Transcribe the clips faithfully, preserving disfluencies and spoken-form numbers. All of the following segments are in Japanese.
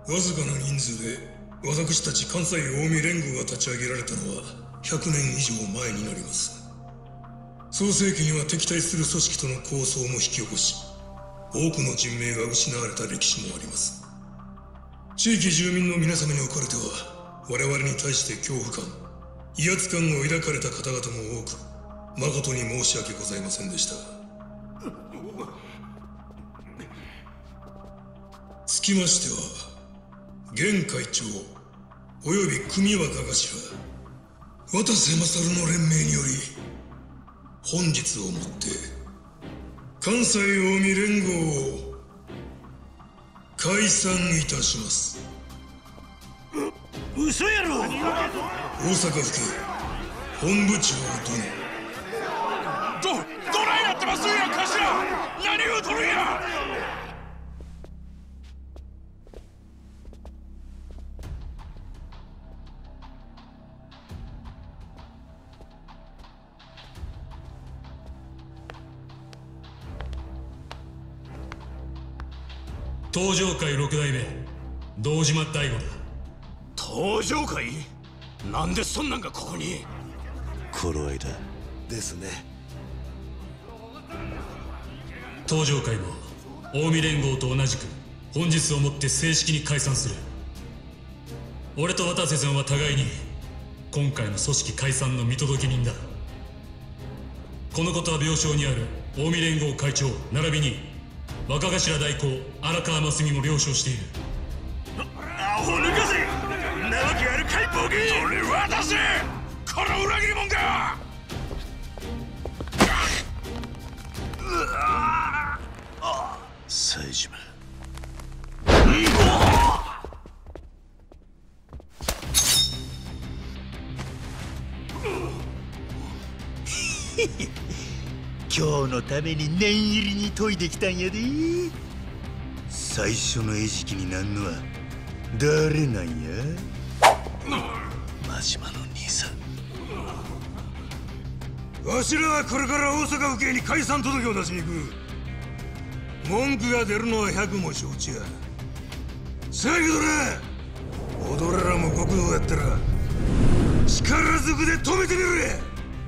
わずかな人数で私たち関西近江連合が立ち上げられたのはひゃくねん以上前になります。創世紀には敵対する組織との抗争も引き起こし、多くの人命が失われた歴史もあります。地域住民の皆様におかれては、我々に対して恐怖感、威圧感を抱かれた方々も多く、誠に申し訳ございませんでした。つきましては、現会長および組若頭渡瀬勝の連名により、本日をもって関西近江連合を解散いたします。 う嘘やろ。 大阪府警本部長殿。どどないなってますんや、頭。何を取るんや。 東上会六代目堂島大吾だ。 東上会？なんでそんなんがここに？ 頃合いだですね。 東上会も近江連合と同じく本日をもって正式に解散する。俺と渡瀬さんは互いに今回の組織解散の見届け人だ。このことは病床にある近江連合会長並びに若頭代行荒川真澄も了承している。 アホ抜かせ。なわけあるかいボケ。それ渡せ。この裏切り者が。 冴島今日のために念入りに研いできたんやで。最初の餌食になんのは誰なんや。真島の兄さん。 わしらはこれから大阪府警に解散届を出しに行く。文句が出るのは百も承知や。せやけどな、踊らも極道やったら力ずくで止めてみろや。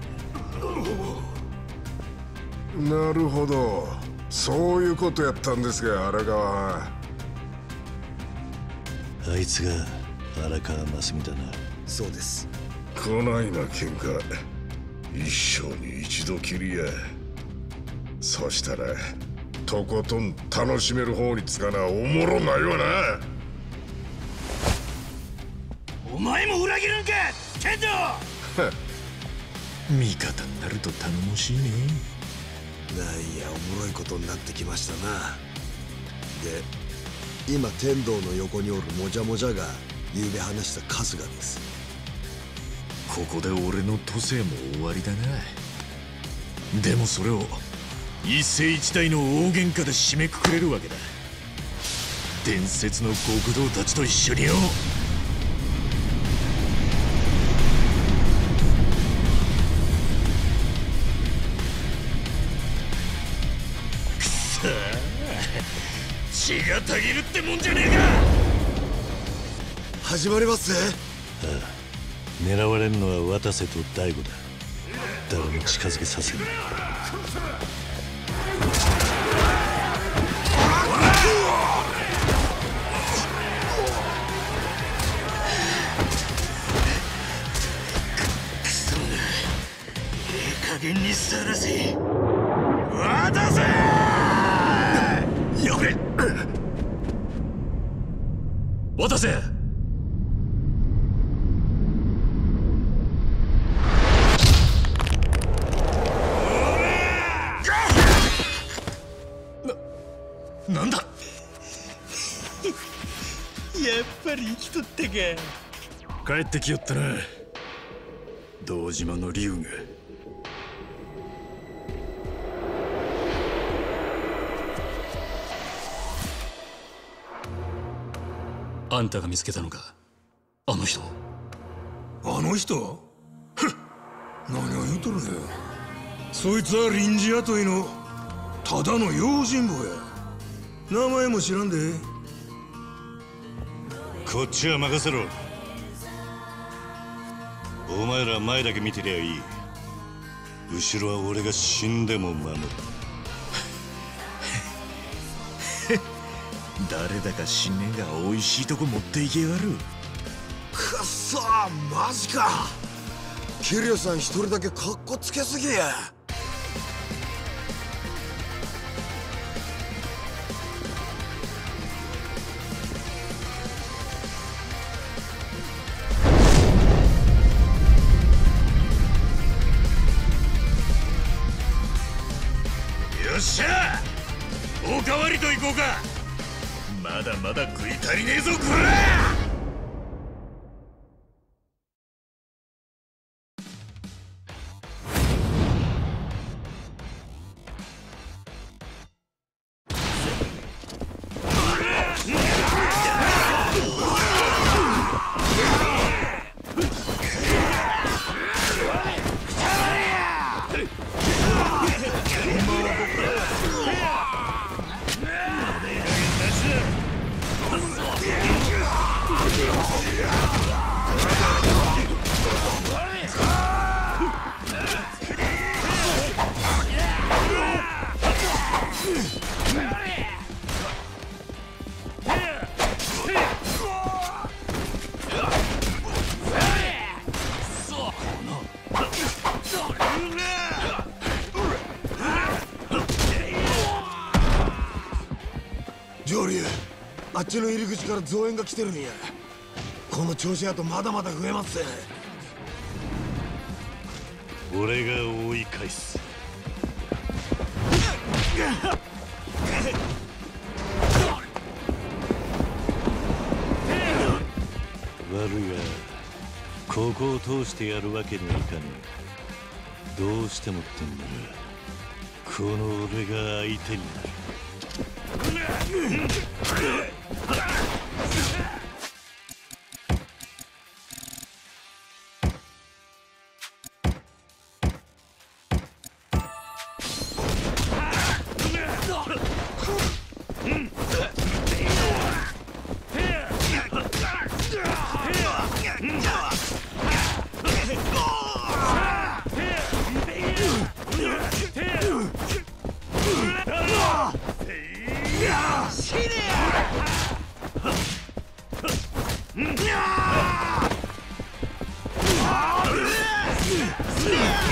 なるほど、そういうことやったんですが、荒川。 あいつが荒川真澄だな。 そうです。こないな喧嘩一生に一度きりや。そしたらとことん楽しめる方につかなおもろないわな。 お前も裏切るんか天道。 味方になると頼もしいね。 なんやおもろいことになってきましたな。で今天道の横におるもじゃもじゃがゆうべ話した春日です。 ここで俺の都政も終わりだな。でもそれを一世一代の大喧嘩で締めくくれるわけだ。伝説の極道たちと一緒によ。くそー、血がたぎるってもんじゃねえか。 始まりますぜ。 ああ、狙われるのは渡瀬と大吾だ。誰も近づけさせない。 加減にさらせ。渡せ。 やべ。 渡せ。 な、なんだ。やっぱり生きとったか。帰ってきよったな、堂島の龍が。 あんたが見つけたのか、あの人。 あの人？ふっ、何を言うとるね。そいつは臨時雇いのただの用心棒や。名前も知らんで。 こっちは任せろ。お前ら前だけ見てりゃいい。後ろは俺が死んでも守る。 誰だか知んねえが美味しいとこ持っていけやがる。 くっそー、マジか。キリュウさん一人だけカッコつけすぎや。 よっしゃ、おかわりと行こうか。 まだまだ食い足りねえぞこ上流、あっちの入り口から増援が来てるんや。この調子やとまだまだ増えますぜ。 俺が追い返す。悪いがここを通してやるわけにはいかねえ。どうしてもってんならこの俺が相手になる。 Yeah!